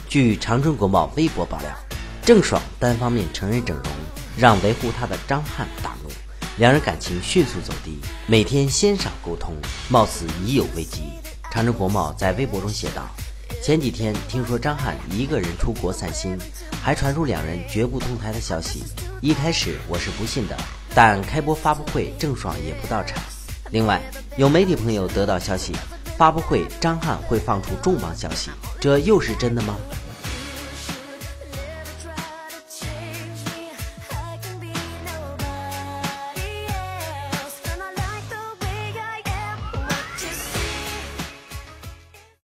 据长春国贸微博爆料，郑爽单方面承认整容，让维护她的张翰大怒，两人感情迅速走低，每天鲜少沟通，貌似已有危机。长春国贸在微博中写道：前几天听说张翰一个人出国散心，还传出两人绝不同台的消息。一开始我是不信的，但开播发布会郑爽也不到场。另外，有媒体朋友得到消息，发布会张翰会放出重磅消息，这又是真的吗？